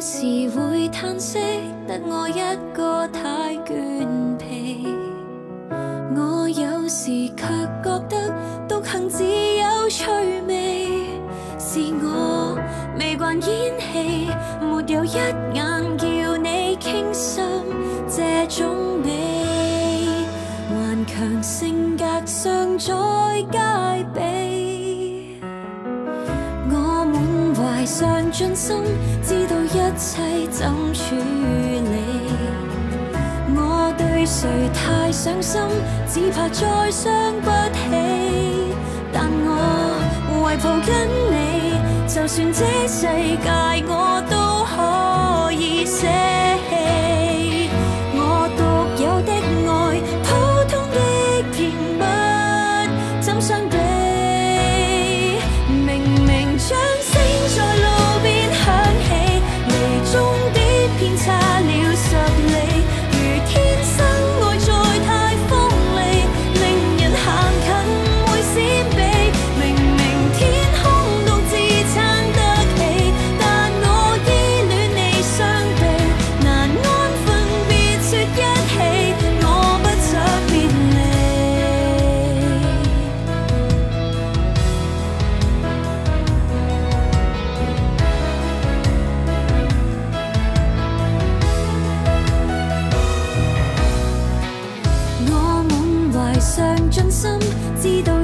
時會嘆息，得我一個太倦疲。我有時卻覺得獨行自有趣味，是我未慣演戲，沒有一眼叫你傾心這種美，頑強性格尚在戒備。我滿懷上進心，知道一切怎處理。我對誰太上心，只怕再傷不起。但我為抱緊你，就算這世界我都可以捨棄。我獨有的愛，普通的甜蜜，怎相比？明明掌聲在路邊響起，離終點偏差了10里。如天生愛在太鋒利，令人行近會閃避。明明天空獨自撐得起，但我依戀你雙臂，難安分別説一起，我不想別離。我滿懷上進心，知道